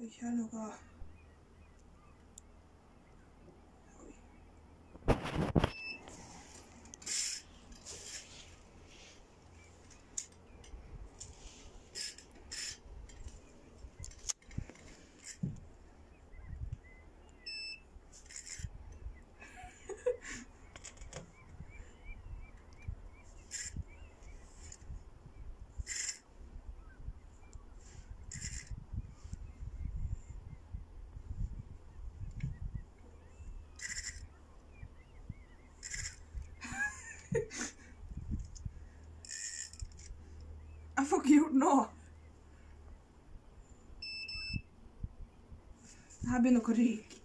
Ikke her noe... Jeg får ikke gjort noe. Dette begynner å ryke.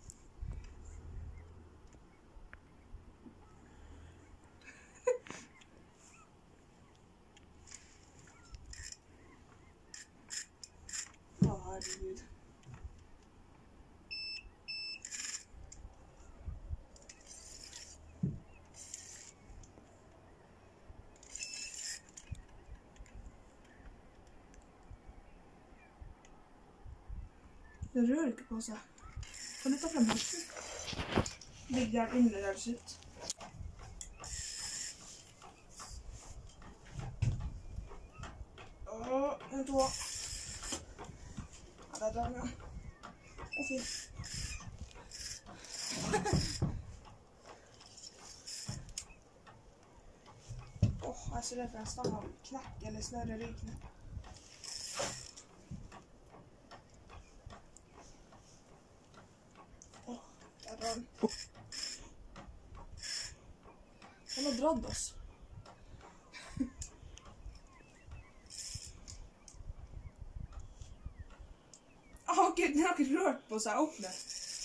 Å, herregud. Det rører ikke på seg. Kan du ta frem halsen? Ligger der inne der sitt. En to. Ja, der drar den, ja. Å, fy. Jeg er så redd for en stang av knekk eller snøre rykene. Han har dratt oss. Den har ikke rørt på seg opp med.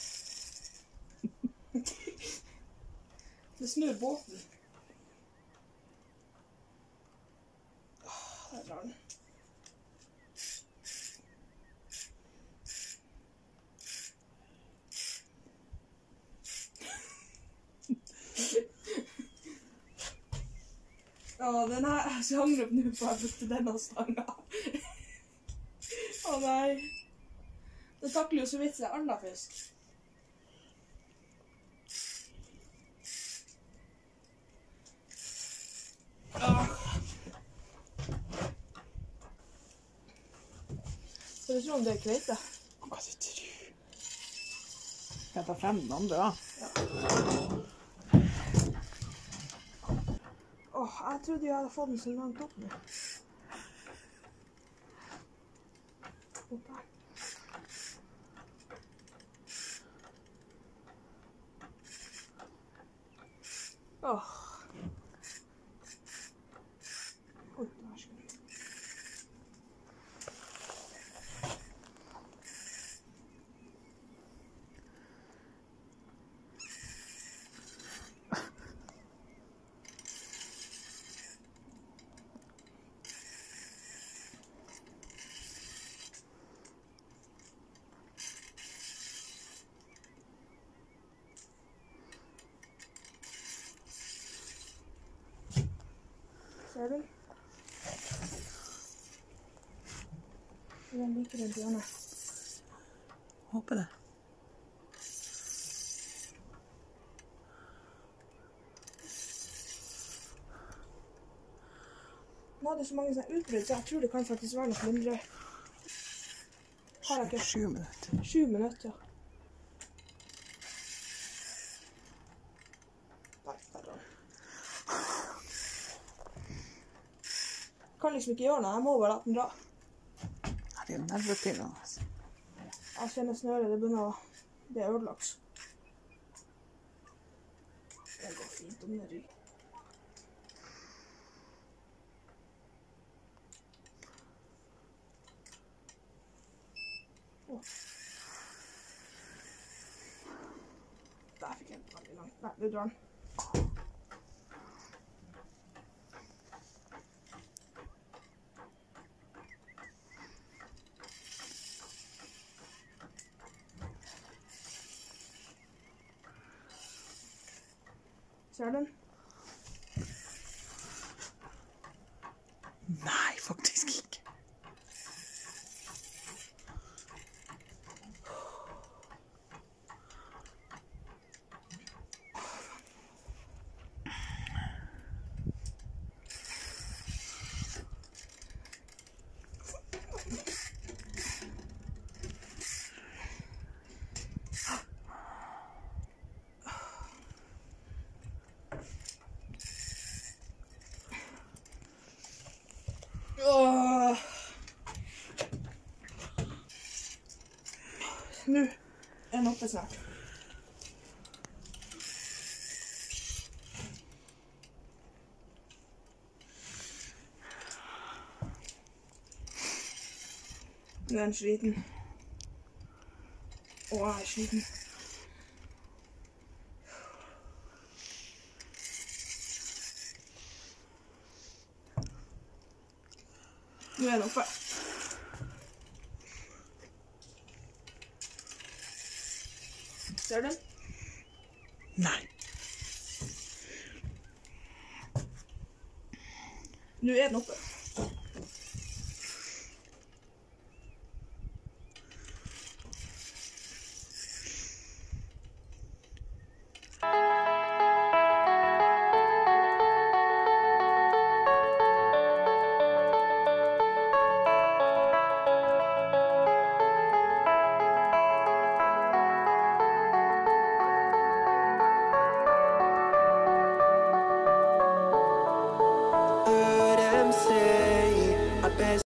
Det snur båten. Der drar den. Den her, jeg angrer nå på at jeg brukte denne stangen. Å nei. Det takler jo så vidt seg annen fisk. Skal du tro om det er kveite? Hva du tror? Skal jeg ta frem den andre da? Ja. Jeg trodde jeg hadde fått den så langt opp nå. Opp her. Oi, vær så god. Ser du? Den liker den bjørnet. Håper det. Nå hadde så mange sånne utbrudd, så jeg tror det kan faktisk være noe mindre. Har jeg ikke? 7 minutter. 7 minutter, ja. Jeg kan liksom ikke gjøre noe, jeg må bare la den dra. Det er jo nervepirrende. Jeg kjenner snøret, det begynner å bli ødelagt. Det går fint om det ryker. Der fikk jeg den veldig langt. Nei, du drar den. Ser du den? Nei, faktisk ikke. Nå er den oppe snart. Nå er den sliten. Å, jeg er sliten. Nå er den oppe. Ser du den? Nei. Nå er den oppe.